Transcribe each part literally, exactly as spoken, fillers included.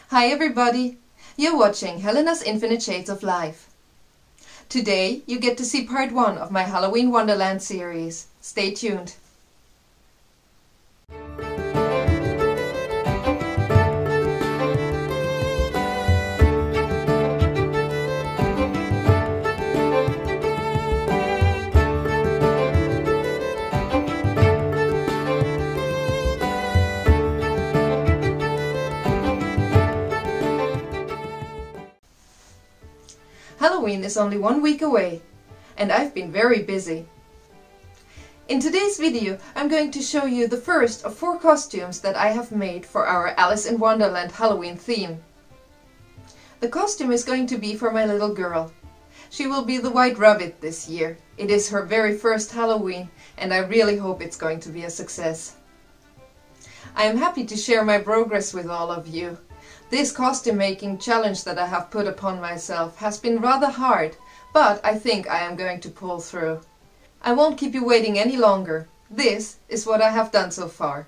Hi everybody! You're watching Helena's Infinite Shades of Life. Today you get to see part one of my Halloween Wonderland series. Stay tuned! Halloween is only one week away, and I've been very busy. In today's video I'm going to show you the first of four costumes that I have made for our Alice in Wonderland Halloween theme. The costume is going to be for my little girl. She will be the White Rabbit this year. It is her very first Halloween, and I really hope it's going to be a success. I am happy to share my progress with all of you. This costume making challenge that I have put upon myself has been rather hard, but I think I am going to pull through. I won't keep you waiting any longer. This is what I have done so far.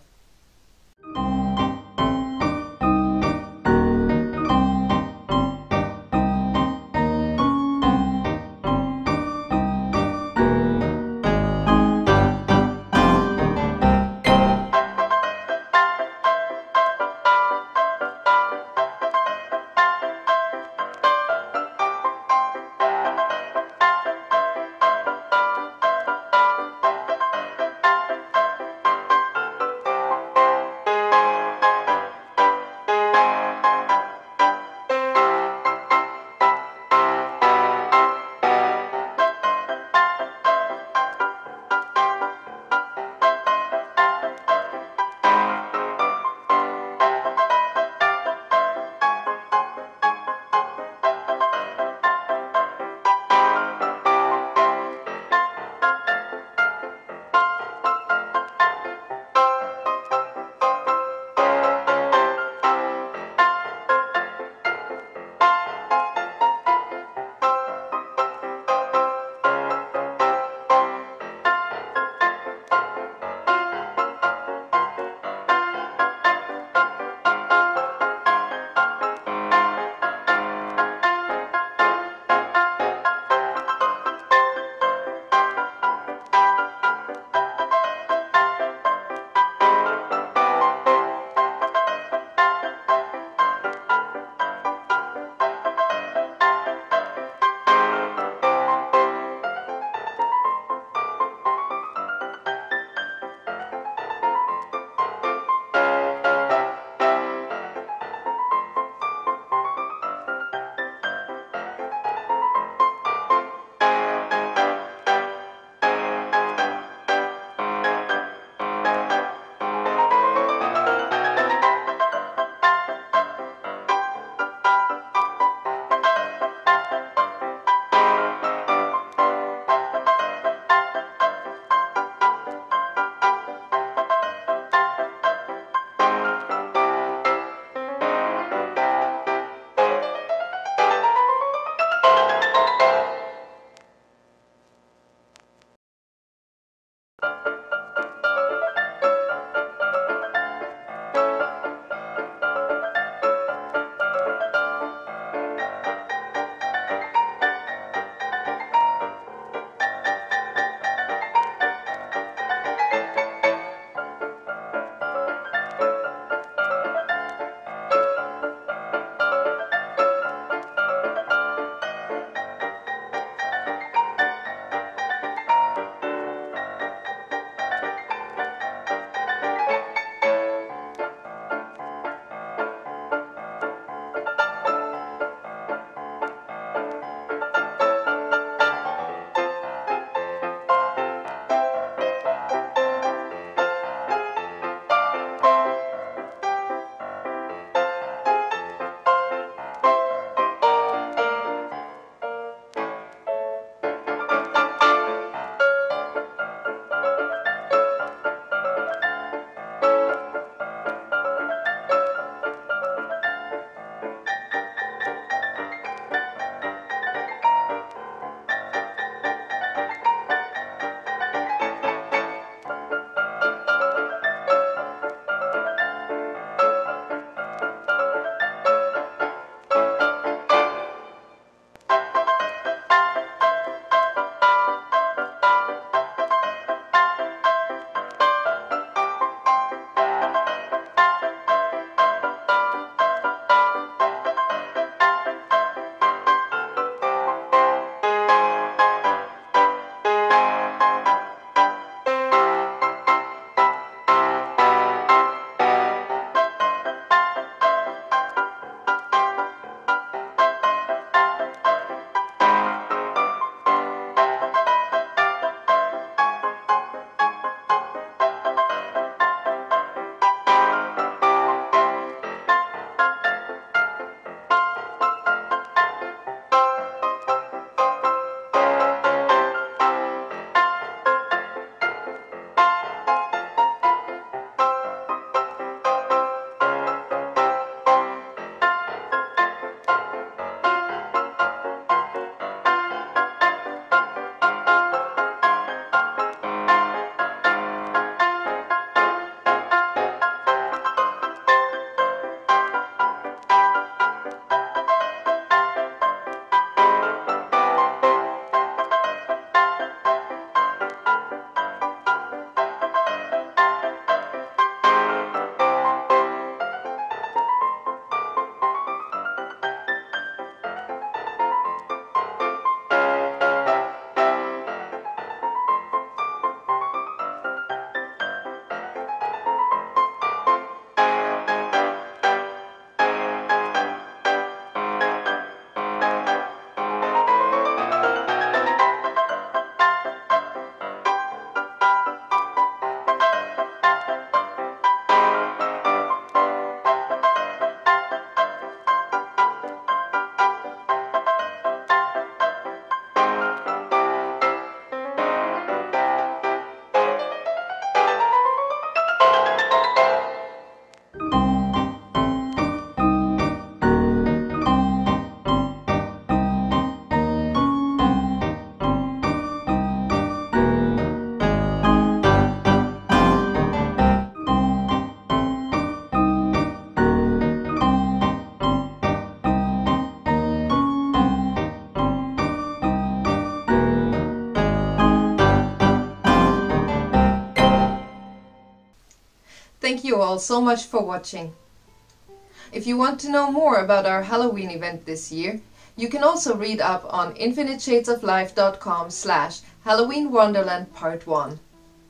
all so much for watching. If you want to know more about our Halloween event this year, you can also read up on infinite shades of life dot com slash Halloween Wonderland Part one.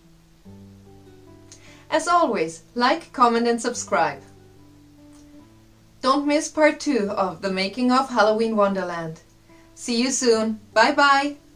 As always, like, comment and subscribe. Don't miss part two of the making of Halloween Wonderland. See you soon. Bye bye!